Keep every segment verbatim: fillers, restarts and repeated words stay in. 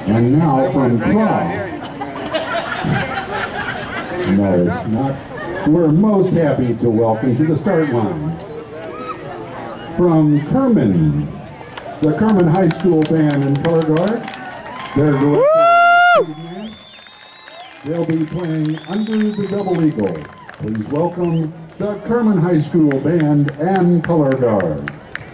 And now from Craw. No, it's not. We're most happy to welcome to the start line from Kerman, the Kerman High School Band and Color Guard. They're directing. They'll be playing Under the Double Eagle. Please welcome the Kerman High School Band and Color Guard.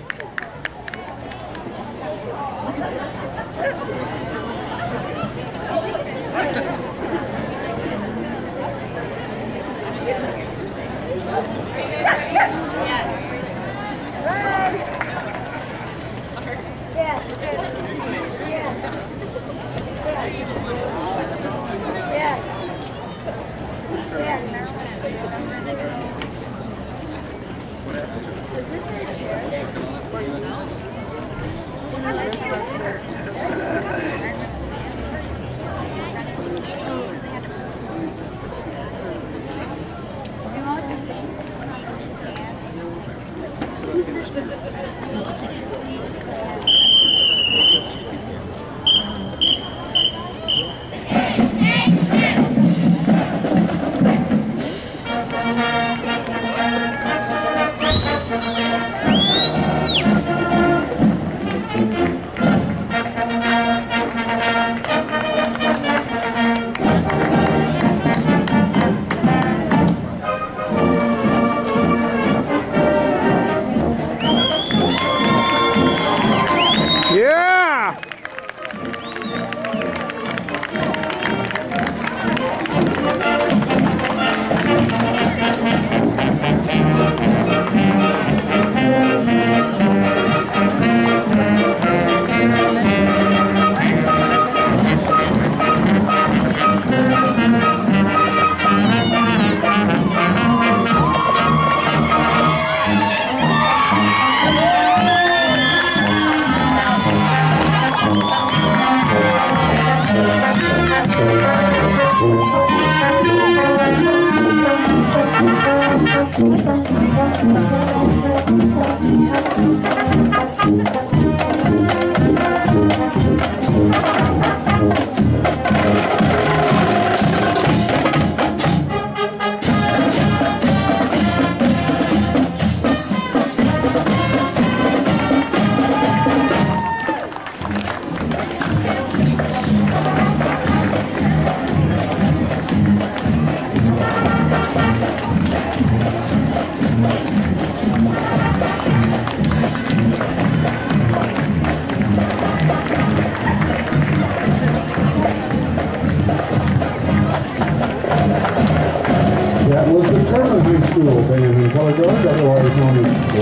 That was the Kerman High School Band and Color Guard, otherwise known as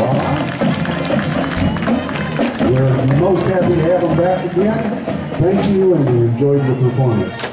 K H S. We're most happy to have them back again. Thank you, and we enjoyed your performance.